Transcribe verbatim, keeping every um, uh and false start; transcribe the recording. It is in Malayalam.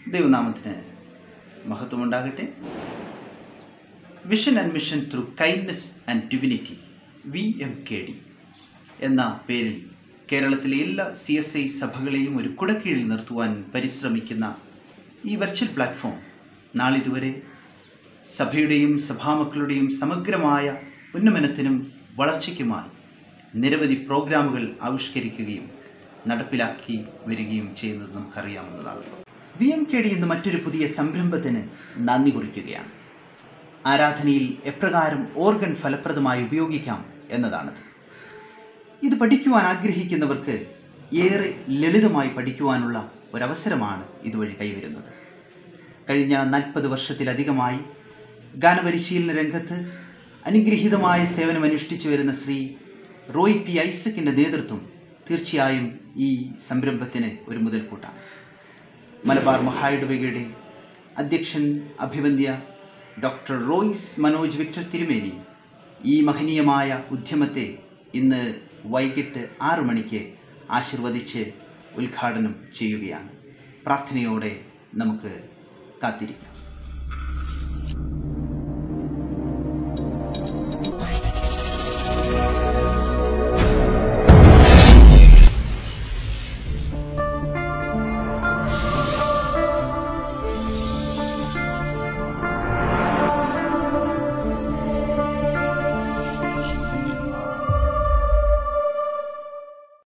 ദൈവനാമത്തിന് മഹത്വമുണ്ടാകട്ടെ. Vision and mission through kindness and divinity V M K D എന്ന പേരിൽ കേരളത്തിലെ എല്ലാ സി എസ് ഐ സഭകളെയും ഒരു കുടക്കീഴിൽ നിർത്തുവാൻ പരിശ്രമിക്കുന്ന ഈ വെർച്വൽ പ്ലാറ്റ്ഫോം നാളിതുവരെ സഭയുടെയും സഭാമക്കളുടെയും സമഗ്രമായ ഉന്നമനത്തിനും വളർച്ചയ്ക്കുമായി നിരവധി പ്രോഗ്രാമുകൾ ആവിഷ്കരിക്കുകയും നടപ്പിലാക്കി വരികയും ചെയ്യുന്നത് നമുക്കറിയാവുന്നതാണ്. വി എം കെ ഡി എന്ന മറ്റൊരു പുതിയ സംരംഭത്തിന് നന്ദി കുറിക്കുകയാണ്. ആരാധനയിൽ എപ്രകാരം ഓർഗൻ ഫലപ്രദമായി ഉപയോഗിക്കാം എന്നതാണത്. ഇത് പഠിക്കുവാൻ ആഗ്രഹിക്കുന്നവർക്ക് ഏറെ ലളിതമായി പഠിക്കുവാനുള്ള ഒരവസരമാണ് ഇതുവഴി കൈവരുന്നത്. കഴിഞ്ഞ നാൽപ്പത് വർഷത്തിലധികമായി ഗാനപരിശീലന രംഗത്ത് അനുഗ്രഹീതമായ സേവനമനുഷ്ഠിച്ചു വരുന്ന ശ്രീ റോയ് പി ഐസക്കിൻ്റെ നേതൃത്വം തീർച്ചയായും ഈ സംരംഭത്തിന് ഒരു മുതൽക്കൂട്ടാണ്. മലബാർ മഹായിടവകയുടെ അധ്യക്ഷൻ അഭിവന്ദ്യ ഡോക്ടർ റോയ്സ് മനോജ് വിക്ടർ തിരുമേനി ഈ മഹനീയമായ ഉദ്യമത്തെ ഇന്ന് വൈകിട്ട് ആറു മണിക്ക് ആശീർവദിച്ച് ഉദ്ഘാടനം ചെയ്യുകയാണ്. പ്രാർത്ഥനയോടെ നമുക്ക് കാത്തിരിക്കാം.